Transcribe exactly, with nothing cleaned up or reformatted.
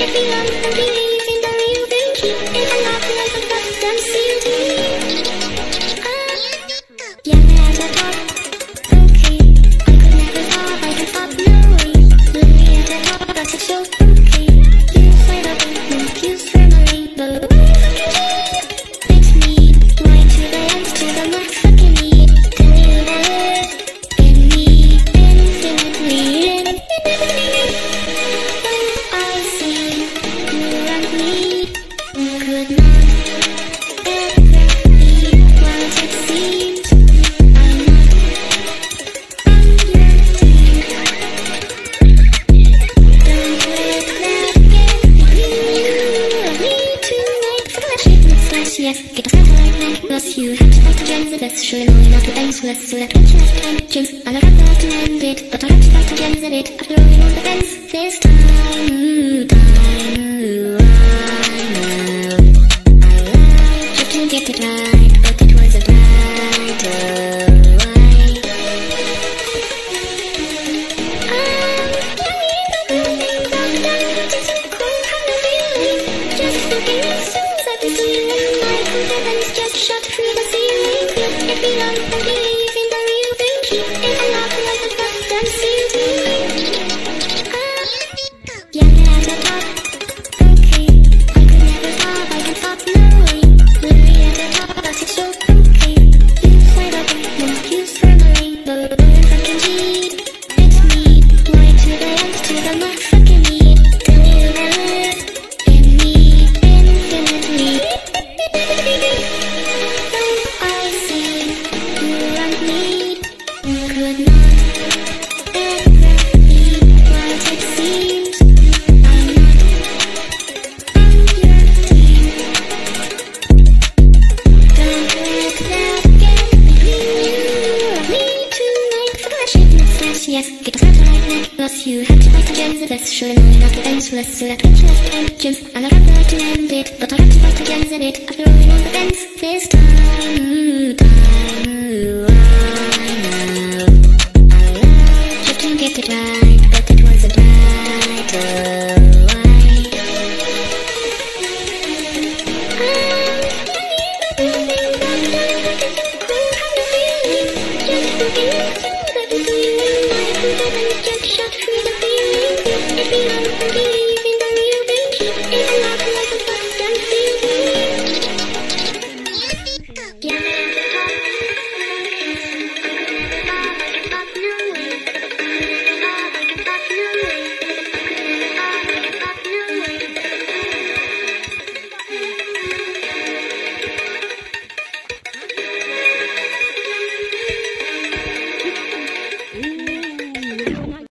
You have to fight against the best, surely knowing not to endless. So that went last time, James, and I have to end it. But I have to fight against it, after all, on the fence. This time, ooh, time, ooh, I know I lied just to get it right, but it wasn't right, oh, why? I'm planning the good things I've done, just so cold, how I'm feeling. Just looking as soon as I've been feeling my confidence just shot through the ceiling. It belongs and believes in the real thing. Keep it alive like a goddamn ceiling. Ah, young at the top. Okay, I could never stop. I can stop knowing. Lily at the top, but it's so okay. You fight up and use firmly, but if I can cheat, it's me. Right to the end, to the motherfucking need. Till you live in me infinitely. Yes, get a started like that. Plus you have to fight against the best, surely knowing not to endless. So that went last time, James, and I have to end it. But I have to fight against it, after all, on the fence. This time, ooh, time, ooh, I know I lied just to get it right, but it wasn't right, oh, why? I'm planning the good things I've done, just so cold, how I'm feeling. Just looking at you, that is feeling my confidence.